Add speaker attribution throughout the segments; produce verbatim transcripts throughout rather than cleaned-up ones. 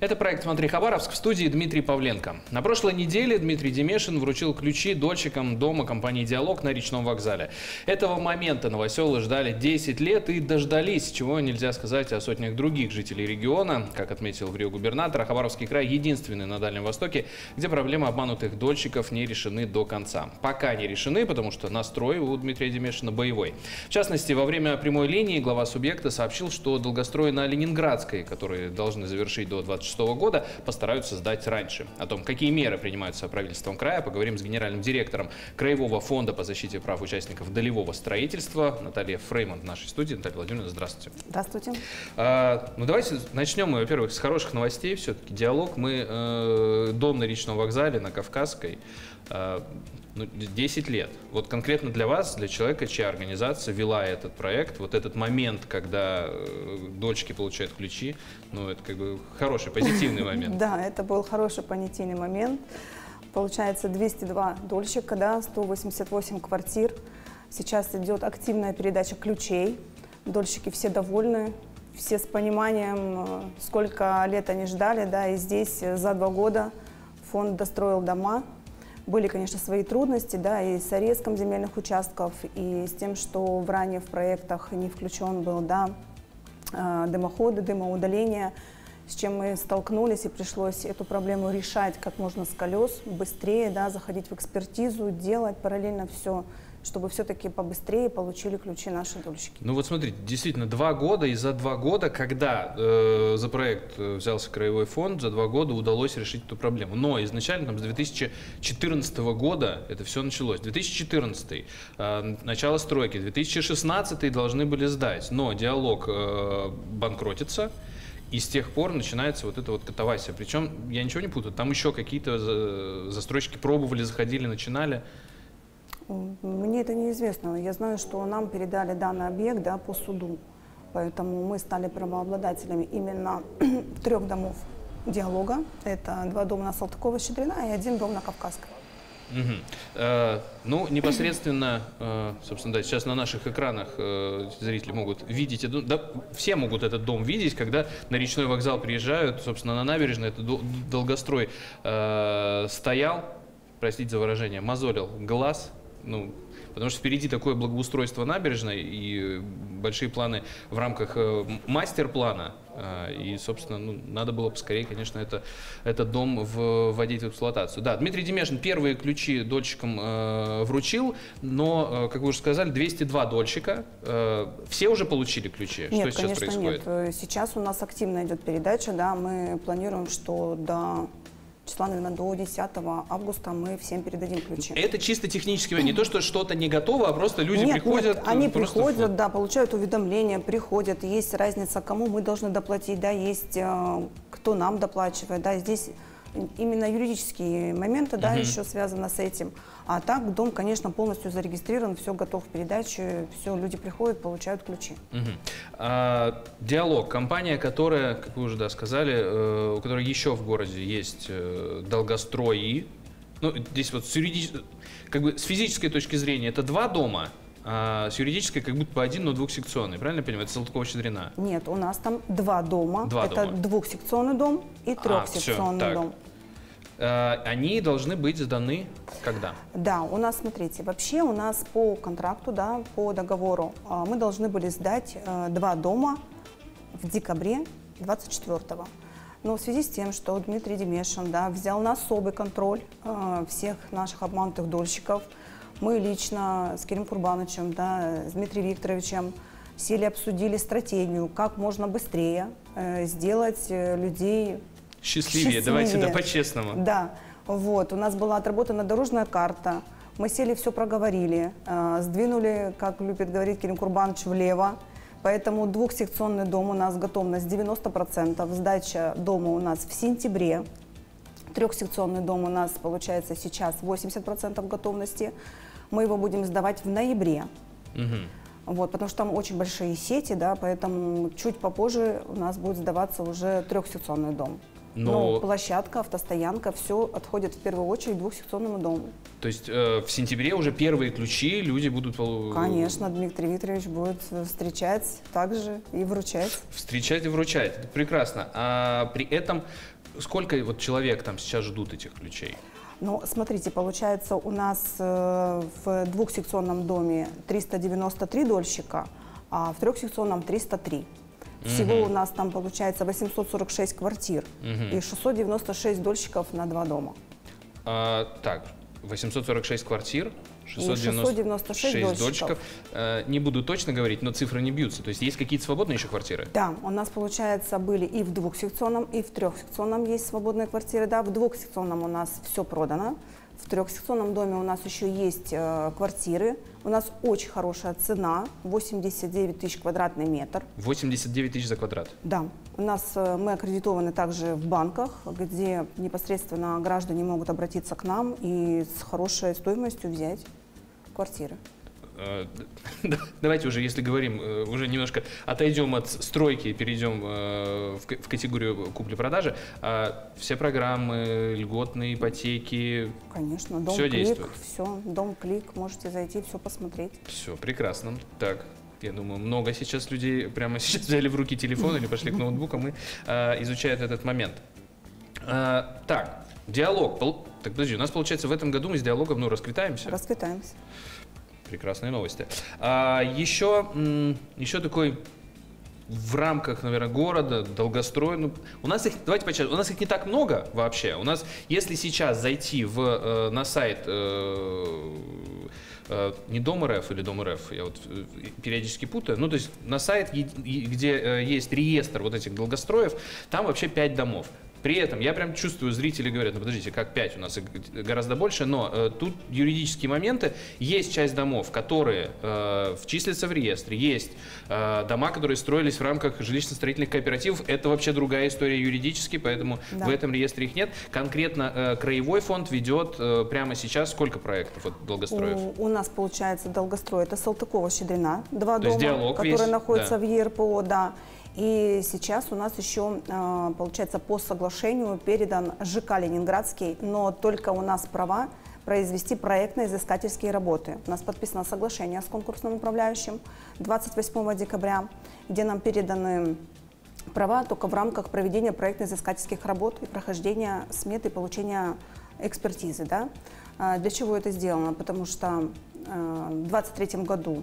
Speaker 1: Это проект «Смотри, Хабаровск», в студии Дмитрий Павленко. На прошлой неделе Дмитрий Демешин вручил ключи дольщикам дома компании «Диалог» на Речном вокзале. Этого момента новоселы ждали десять лет и дождались, чего нельзя сказать о сотнях других жителей региона. Как отметил в Рио губернатор, Хабаровский край единственный на Дальнем Востоке, где проблемы обманутых дольщиков не решены до конца. Пока не решены, потому что настрой у Дмитрия Демешина боевой. В частности, во время прямой линии глава субъекта сообщил, что долгострой на Ленинградской, которые должны завершить до две тысячи двадцать шестого года, постараются сдать раньше. О том, какие меры принимаются правительством края, поговорим с генеральным директором Краевого фонда по защите прав участников долевого строительства Наталья Фрейман в нашей студии. Наталья Владимировна, здравствуйте.
Speaker 2: Здравствуйте.
Speaker 1: А, ну давайте начнем мы, во-первых, с хороших новостей. Все-таки «Диалог». Мы э, дом на Речном вокзале, на Кавказской, э, ну, десять лет. Вот конкретно для вас, для человека, чья организация вела этот проект, вот этот момент, когда э, дольщики получают ключи, ну это как бы хороший, позитивный момент.
Speaker 2: Да, это был хороший понятийный момент. Получается двести два дольщика, да, сто восемьдесят восемь квартир. Сейчас идет активная передача ключей. Дольщики все довольны, все с пониманием, сколько лет они ждали, да, и здесь за два года фонд достроил дома. Были, конечно, свои трудности, да, и с орезком земельных участков, и с тем, что в ранее в проектах не включен был, да, дымоходы, дымоудаление, с чем мы столкнулись, и пришлось эту проблему решать как можно с колес, быстрее, да, заходить в экспертизу, делать параллельно все, чтобы все-таки побыстрее получили ключи наши дольщики.
Speaker 1: Ну вот смотрите, действительно, два года, и за два года, когда э, за проект взялся Краевой фонд, за два года удалось решить эту проблему. Но изначально там, с две тысячи четырнадцатого года это все началось. две тысячи четырнадцатый, э, начало стройки, две тысячи шестнадцатый должны были сдать, но «Диалог» э, банкротится. И с тех пор начинается вот эта вот катавасия. Причем, я ничего не путаю, там еще какие-то застройщики пробовали, заходили, начинали.
Speaker 2: Мне это неизвестно. Я знаю, что нам передали данный объект, да, по суду. Поэтому мы стали правообладателями именно трех домов «Диалога». Это два дома на Салтыкова-Щедрина и один дом на Кавказской.
Speaker 1: Угу. Э, ну, непосредственно, э, собственно, да, сейчас на наших экранах э, зрители могут видеть, это, да, все могут этот дом видеть, когда на Речной вокзал приезжают, собственно, на набережной, этот долгострой э, стоял, простите за выражение, мозолил глаз, ну, потому что впереди такое благоустройство набережной и большие планы в рамках э, мастер-плана. Э, и, собственно, ну, надо было поскорее, конечно, это, этот дом вводить в эксплуатацию. Да, Дмитрий Демешин первые ключи дольщикам э, вручил, но, э, как вы уже сказали, двести два дольщика. Э, все уже получили ключи?
Speaker 2: Нет,
Speaker 1: что сейчас
Speaker 2: конечно,
Speaker 1: происходит?
Speaker 2: Нет. Сейчас у нас активно идет передача. Да, мы планируем, что до... числа, наверное, до десятого августа мы всем передадим ключи.
Speaker 1: Это чисто технически, не то, что что-то не готово, а просто люди
Speaker 2: нет,
Speaker 1: приходят.
Speaker 2: Нет, они
Speaker 1: просто...
Speaker 2: приходят, да, получают уведомления, приходят, есть разница, кому мы должны доплатить, да, есть э, кто нам доплачивает, да, здесь именно юридические моменты, да, uh-huh. еще связаны с этим. А так дом, конечно, полностью зарегистрирован, все готов к передаче, все, люди приходят, получают ключи. Uh-huh.
Speaker 1: а, «Диалог» — компания, которая, как вы уже да, сказали, э, у которой еще в городе есть э, долгострои. Ну, здесь вот с, юридич... как бы, с физической точки зрения это два дома, а с юридической как будто бы один, но двухсекционный. Правильно я понимаю? Это Салтыкова-Щедрина.
Speaker 2: Нет, у нас там два дома.
Speaker 1: Два
Speaker 2: это
Speaker 1: дома.
Speaker 2: Двухсекционный дом и трехсекционный
Speaker 1: а,
Speaker 2: дом.
Speaker 1: Они должны быть сданы когда?
Speaker 2: Да, у нас, смотрите, вообще у нас по контракту, да, по договору мы должны были сдать два дома в декабре двадцать четвёртого. Но в связи с тем, что Дмитрий Демешин, да, взял на особый контроль всех наших обманутых дольщиков, мы лично с Кириллом Курбановичем, да, с Дмитрием Викторовичем сели, обсудили стратегию, как можно быстрее сделать людей
Speaker 1: Счастливее,
Speaker 2: Счастливее.
Speaker 1: Давайте да по-честному.
Speaker 2: Да, вот, у нас была отработана дорожная карта, мы сели, все проговорили, э, сдвинули, как любит говорить Кирилл Курбанович, влево, поэтому двухсекционный дом у нас готовность девяносто процентов, сдача дома у нас в сентябре, трехсекционный дом у нас получается сейчас восемьдесят процентов готовности, мы его будем сдавать в ноябре. Угу. Вот, потому что там очень большие сети, да, поэтому чуть попозже у нас будет сдаваться уже трехсекционный дом. Но, Но площадка, автостоянка, все отходит в первую очередь двухсекционному дому.
Speaker 1: То есть э, в сентябре уже первые ключи люди будут...
Speaker 2: Конечно, Дмитрий Викторович будет встречать также и вручать.
Speaker 1: Встречать и вручать. Прекрасно. А при этом сколько вот человек там сейчас ждут этих ключей?
Speaker 2: Ну, смотрите, получается, у нас э, в двухсекционном доме триста девяносто три дольщика, а в трехсекционном триста три. Всего угу. у нас там получается восемьсот сорок шесть квартир угу. и шестьсот девяносто шесть дольщиков на два дома.
Speaker 1: А, так, восемьсот сорок шесть квартир, шестьсот девяносто шесть
Speaker 2: дольщиков.
Speaker 1: дольщиков. А, не буду точно говорить, но цифры не бьются. То есть есть какие-то свободные еще квартиры?
Speaker 2: Да, у нас, получается, были и в двухсекционном, и в трехсекционном есть свободные квартиры. Да, в двухсекционном у нас все продано. В трехсекционном доме у нас еще есть э, квартиры. У нас очень хорошая цена, восемьдесят девять тысяч квадратный метр.
Speaker 1: восемьдесят девять тысяч за квадрат?
Speaker 2: Да. У нас э, мы аккредитованы также в банках, где непосредственно граждане могут обратиться к нам и с хорошей стоимостью взять квартиры.
Speaker 1: Давайте уже, если говорим, уже немножко отойдем от стройки и перейдем в категорию купли-продажи. Все программы, льготные ипотеки,
Speaker 2: конечно, дом
Speaker 1: все
Speaker 2: клик,
Speaker 1: действует?
Speaker 2: Все, дом клик, можете зайти, все посмотреть.
Speaker 1: Все, прекрасно. Так, я думаю, много сейчас людей прямо сейчас взяли в руки телефон или пошли к ноутбукам и изучают этот момент. Так, диалог. Так, подожди, у нас, получается, в этом году мы с диалогом, ну, расквитаемся?
Speaker 2: Расквитаемся.
Speaker 1: Прекрасные новости. А, еще, еще такой в рамках, наверное, города, долгострой. Ну, у нас их, давайте почему, у нас их не так много вообще. У нас, если сейчас зайти в, э, на сайт э, э, не Дом РФ или Дом РФ, я вот периодически путаю, ну то есть на сайт, где э, есть реестр вот этих долгостроев, там вообще пять домов. При этом я прям чувствую, зрители говорят, ну подождите, как пять, у нас гораздо больше, но э, тут юридические моменты. Есть часть домов, которые э, вчислятся в реестр, есть э, дома, которые строились в рамках жилищно-строительных кооперативов. Это вообще другая история юридически, поэтому да. в этом реестре их нет. Конкретно э, Краевой фонд ведет э, прямо сейчас сколько проектов от долгостроев?
Speaker 2: У, у нас получается долгострой, это Салтыкова-Щедрина, два
Speaker 1: То
Speaker 2: дома, которые
Speaker 1: весь?
Speaker 2: находятся
Speaker 1: да.
Speaker 2: в ЕРПО, да. И сейчас у нас еще, получается, по соглашению передан ЖК «Ленинградский», но только у нас права произвести проектно-изыскательские работы. У нас подписано соглашение с конкурсным управляющим двадцать восьмого декабря, где нам переданы права только в рамках проведения проектно-изыскательских работ и прохождения смет и получения экспертизы. Да? Для чего это сделано? Потому что в две тысячи двадцать третьем году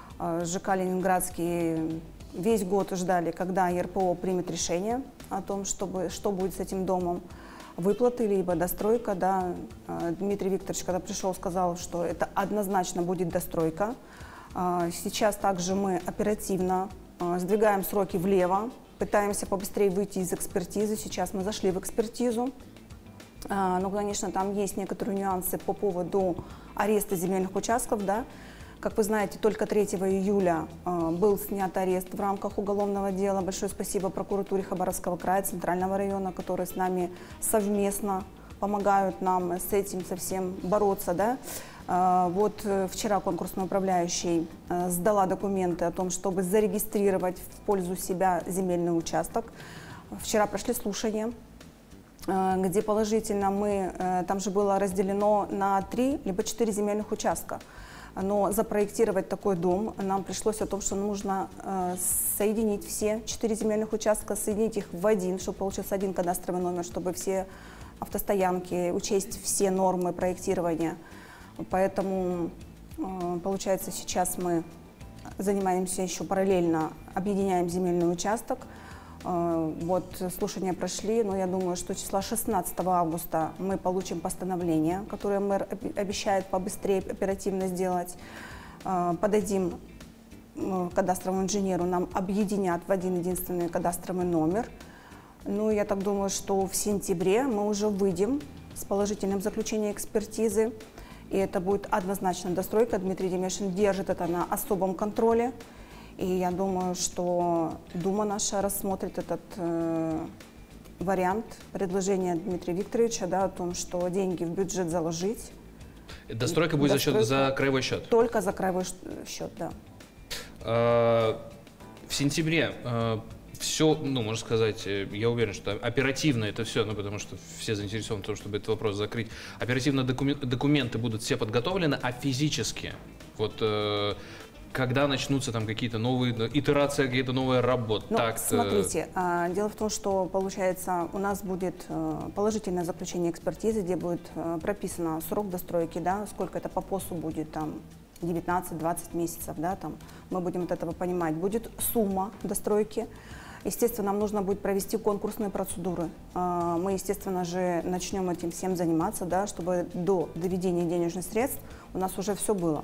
Speaker 2: ЖК «Ленинградский» весь год ждали, когда ЕРПО примет решение о том, чтобы, что будет с этим домом, выплаты либо достройка. Да. Дмитрий Викторович, когда пришел, сказал, что это однозначно будет достройка. Сейчас также мы оперативно сдвигаем сроки влево, пытаемся побыстрее выйти из экспертизы. Сейчас мы зашли в экспертизу. Но, конечно, там есть некоторые нюансы по поводу ареста земельных участков. Да. Как вы знаете, только третьего июля э, был снят арест в рамках уголовного дела. Большое спасибо прокуратуре Хабаровского края, Центрального района, которые с нами совместно помогают нам с этим совсем бороться. Да? Э, вот э, вчера конкурсный управляющий э, сдала документы о том, чтобы зарегистрировать в пользу себя земельный участок. Вчера прошли слушания, э, где положительно мы, э, там же было разделено на три либо четыре земельных участка. Но запроектировать такой дом нам пришлось о том, что нужно э, соединить все четыре земельных участка, соединить их в один, чтобы получился один кадастровый номер, чтобы все автостоянки, учесть все нормы проектирования. Поэтому, э, получается, сейчас мы занимаемся еще параллельно, объединяем земельный участок. Э, вот слушания прошли, но я думаю, что числа шестнадцатого августа мы получим постановление, которое мэр обещает побыстрее, оперативно сделать. Э, подадим э, кадастровому инженеру, нам объединят в один единственный кадастровый номер. Ну, я так думаю, что в сентябре мы уже выйдем с положительным заключением экспертизы. И это будет однозначно достройка. Дмитрий Демешин держит это на особом контроле. И я думаю, что Дума наша рассмотрит этот э, вариант предложения Дмитрия Викторовича, да, о том, что деньги в бюджет заложить.
Speaker 1: Достройка будет достройка за, счет, за краевой счет?
Speaker 2: Только за краевой счет, да.
Speaker 1: В сентябре все, ну, можно сказать, я уверен, что оперативно это все, ну, потому что все заинтересованы в том, чтобы этот вопрос закрыть. Оперативно документы будут все подготовлены, а физически, вот когда начнутся там какие-то новые итерации, какие-то новые работы?
Speaker 2: Ну,
Speaker 1: так,
Speaker 2: смотрите, э... дело в том, что получается у нас будет положительное заключение экспертизы, где будет прописано срок достройки, да, сколько это по ПОСу будет, там, девятнадцать-двадцать месяцев, да, там, мы будем от этого понимать. Будет сумма достройки. Естественно, нам нужно будет провести конкурсные процедуры. Мы, естественно же, начнем этим всем заниматься, да, чтобы до доведения денежных средств у нас уже все было.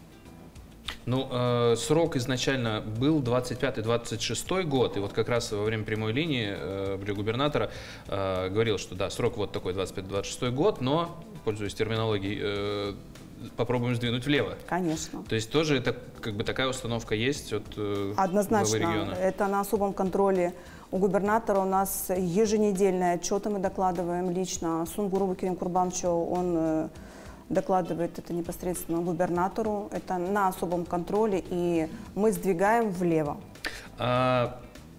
Speaker 1: Ну, э, срок изначально был двадцать пятый — двадцать шестой год, и вот как раз во время прямой линии э, губернатора э, говорил, что да, срок вот такой двадцать пятый — двадцать шестой год, но, пользуясь терминологией, э, попробуем сдвинуть влево.
Speaker 2: Конечно.
Speaker 1: То есть тоже это как бы такая установка есть от э,
Speaker 2: Однозначно.
Speaker 1: региона?
Speaker 2: Это на особом контроле у губернатора. У нас еженедельные отчеты мы докладываем лично. Сунгуру Керим Курбановичу, он э, докладывает это непосредственно губернатору. Это на особом контроле, и мы сдвигаем влево.
Speaker 1: А...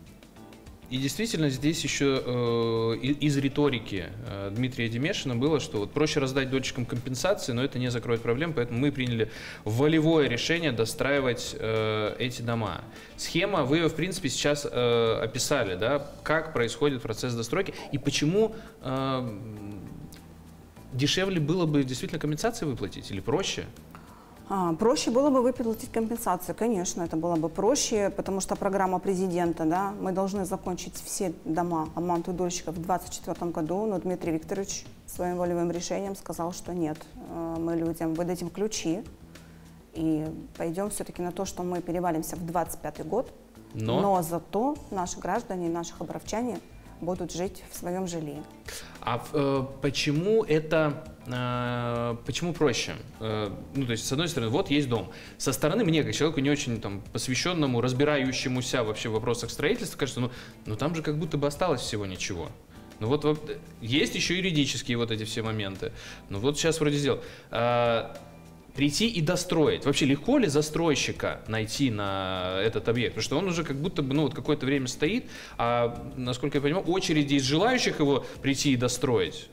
Speaker 1: И действительно здесь еще э, из риторики э, Дмитрия Демешина было, что вот проще раздать дольщикам компенсации, но это не закроет проблем, поэтому мы приняли волевое решение достраивать э, эти дома. Схема, вы ее в принципе сейчас э, описали, да, как происходит процесс достройки и почему э, дешевле было бы действительно компенсации выплатить или проще?
Speaker 2: А, проще было бы выплатить компенсацию, конечно, это было бы проще, потому что программа президента, да, мы должны закончить все дома обманутых дольщиков в две тысячи двадцать четвёртом году, но Дмитрий Викторович своим волевым решением сказал, что нет, мы людям выдадим ключи и пойдем все-таки на то, что мы перевалимся в двадцать пятый год, но, но зато наши граждане, наши хабаровчане будут жить в своем жилье.
Speaker 1: А э, почему это, э, почему проще? Э, ну, то есть, с одной стороны, вот есть дом. Со стороны мне, как человеку не очень там посвященному, разбирающемуся вообще в вопросах строительства, кажется, ну, ну там же как будто бы осталось всего ничего. Ну вот, вот есть еще юридические вот эти все моменты. Ну вот сейчас вроде сделал. А, прийти и достроить. Вообще легко ли застройщика найти на этот объект? Потому что он уже как будто бы ну, вот какое-то время стоит, а, насколько я понимаю, очереди из желающих его прийти и достроить,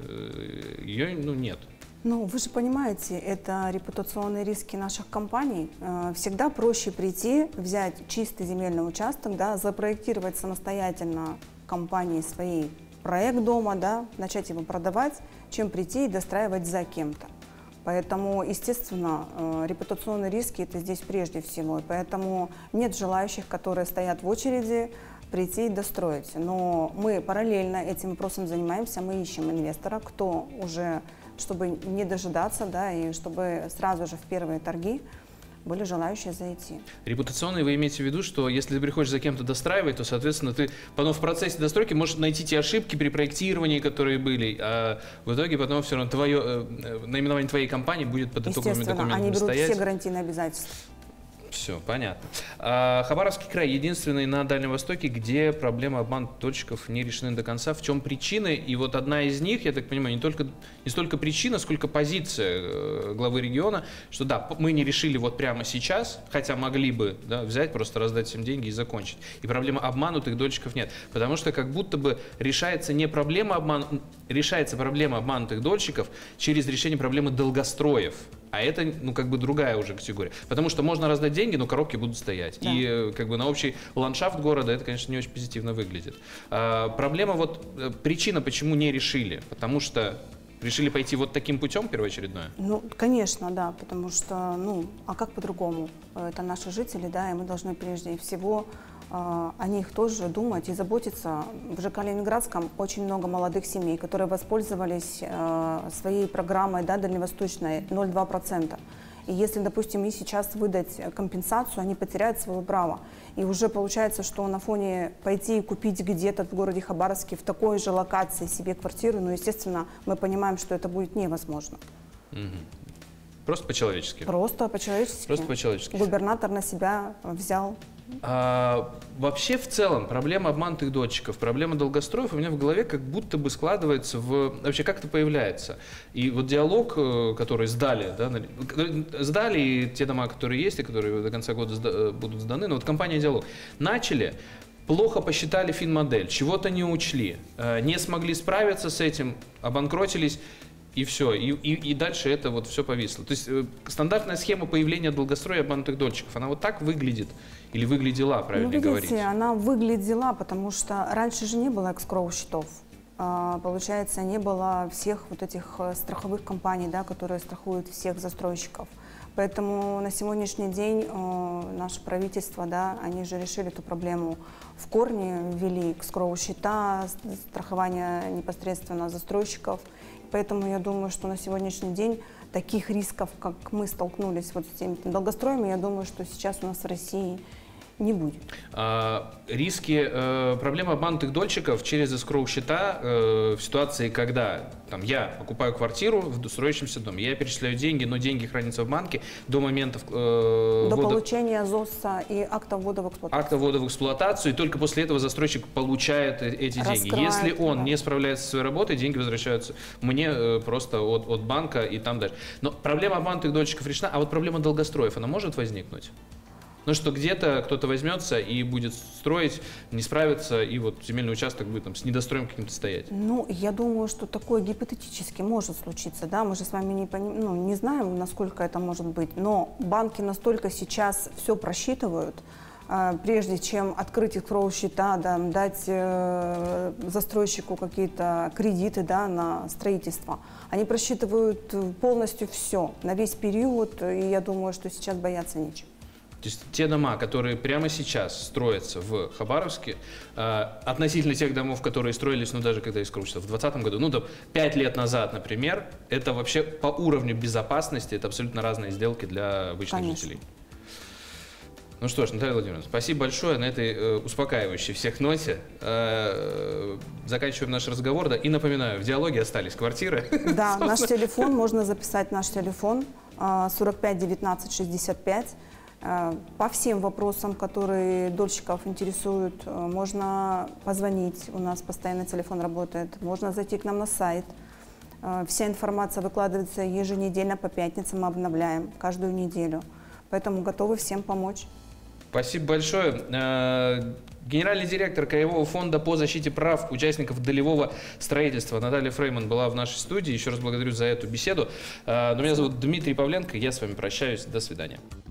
Speaker 1: ее ну, нет.
Speaker 2: Ну, вы же понимаете, это репутационные риски наших компаний. Всегда проще прийти, взять чистый земельный участок, да, запроектировать самостоятельно компании своей проект дома, да, начать его продавать, чем прийти и достраивать за кем-то. Поэтому, естественно, репутационные риски это здесь прежде всего. И поэтому нет желающих, которые стоят в очереди, прийти и достроить. Но мы параллельно этим вопросом занимаемся, мы ищем инвестора, кто уже, чтобы не дожидаться, да, и чтобы сразу же в первые торги были желающие зайти.
Speaker 1: Репутационные вы имеете в виду, что если ты приходишь за кем-то достраивать, то, соответственно, ты потом в процессе достройки можешь найти те ошибки при проектировании, которые были, а в итоге потом все равно твое, э, наименование твоей компании будет под итоговыми документами
Speaker 2: они берут
Speaker 1: стоять.
Speaker 2: Все гарантийные обязательства.
Speaker 1: Все, понятно. А, Хабаровский край единственный на Дальнем Востоке, где проблемы обмана дольщиков не решены до конца. В чем причины? И вот одна из них, я так понимаю, не только не столько причина, сколько позиция главы региона, что да, мы не решили вот прямо сейчас, хотя могли бы да, взять, просто раздать всем деньги и закончить. И проблемы обманутых дольщиков нет. Потому что как будто бы решается не проблема обман... решается проблема обманутых дольщиков через решение проблемы долгостроев. А это, ну, как бы другая уже категория. Потому что можно раздать деньги, но коробки будут стоять. Да. И, как бы, на общий ландшафт города это, конечно, не очень позитивно выглядит. А, проблема, вот, причина, почему не решили. Потому что решили пойти вот таким путем первоочередное?
Speaker 2: Ну, конечно, да. Потому что, ну, а как по-другому? Это наши жители, да, и мы должны прежде всего о них тоже думать и заботиться. В ЖК Ленинградском очень много молодых семей, которые воспользовались э, своей программой, да, дальневосточной ноль целых два десятых процента. И если, допустим, им сейчас выдать компенсацию, они потеряют свое право. И уже получается, что на фоне пойти и купить где-то в городе Хабаровске в такой же локации себе квартиру, ну, естественно, мы понимаем, что это будет невозможно.
Speaker 1: Угу. Просто по-человечески?
Speaker 2: Просто по-человечески.
Speaker 1: Просто по-человечески.
Speaker 2: Губернатор на себя взял.
Speaker 1: А, вообще, в целом, проблема обманутых дольщиков, проблема долгостроев у меня в голове как будто бы складывается в... Вообще, как это появляется? И вот диалог, который сдали, да, сдали и те дома, которые есть, и которые до конца года сда, будут сданы, но вот компания «Диалог» начали, плохо посчитали финмодель, чего-то не учли, не смогли справиться с этим, обанкротились. И все, и, и, и дальше это вот все повисло. То есть э, стандартная схема появления долгостроя обманутых дольщиков, она вот так выглядит или выглядела, правильно
Speaker 2: ну, видите,
Speaker 1: говорить?
Speaker 2: она выглядела, потому что раньше же не было экскроу-счетов. А, получается, не было всех вот этих страховых компаний, да, которые страхуют всех застройщиков. Поэтому на сегодняшний день э, наше правительство, да, они же решили эту проблему в корне, ввели экскроу-счета, страхование непосредственно застройщиков. Поэтому я думаю, что на сегодняшний день таких рисков, как мы столкнулись вот с этими долгостроями, я думаю, что сейчас у нас в России не будет.
Speaker 1: А, риски, э, проблема обманутых дольщиков через эскроу-счета э, в ситуации, когда там, я покупаю квартиру в строящемся доме, я перечисляю деньги, но деньги хранятся в банке до момента э,
Speaker 2: До
Speaker 1: ввода,
Speaker 2: получения ЗОСа и акта ввода в эксплуатацию.
Speaker 1: акта ввода в эксплуатацию, и только после этого застройщик получает эти деньги.
Speaker 2: Раскрывает,
Speaker 1: Если он
Speaker 2: да.
Speaker 1: не справляется со своей работой, деньги возвращаются мне э, просто от, от банка и там дальше. Но проблема обманутых дольщиков решена, а вот проблема долгостроев, она может возникнуть? Ну что где-то кто-то возьмется и будет строить, не справится, и вот земельный участок будет там с недостроем каким-то стоять.
Speaker 2: Ну, я думаю, что такое гипотетически может случиться, да, мы же с вами не, поним... ну, не знаем, насколько это может быть, но банки настолько сейчас все просчитывают, э, прежде чем открыть эскроу-счета, да, дать э, застройщику какие-то кредиты, да, на строительство. Они просчитывают полностью все, на весь период, и я думаю, что сейчас бояться нечего.
Speaker 1: То есть те дома, которые прямо сейчас строятся в Хабаровске, э, относительно тех домов, которые строились, ну даже когда я скручивался, в двадцатом году, ну там пять лет назад, например, это вообще по уровню безопасности, это абсолютно разные сделки для обычных
Speaker 2: Конечно.
Speaker 1: жителей. Ну что ж, Наталья Владимировна, спасибо большое на этой э, успокаивающей всех ноте. Э, заканчиваем наш разговор, да, и напоминаю, в диалоге остались квартиры.
Speaker 2: Да, наш телефон, можно записать наш телефон сорок пять девятнадцать шестьдесят пять. По всем вопросам, которые дольщиков интересуют, можно позвонить, у нас постоянно телефон работает, можно зайти к нам на сайт. Вся информация выкладывается еженедельно по пятницам, мы обновляем каждую неделю, поэтому готовы всем помочь.
Speaker 1: Спасибо большое. Генеральный директор Краевого фонда по защите прав участников долевого строительства Наталья Фрейман была в нашей студии. Еще раз благодарю за эту беседу. Но меня зовут Дмитрий Павленко, я с вами прощаюсь. До свидания.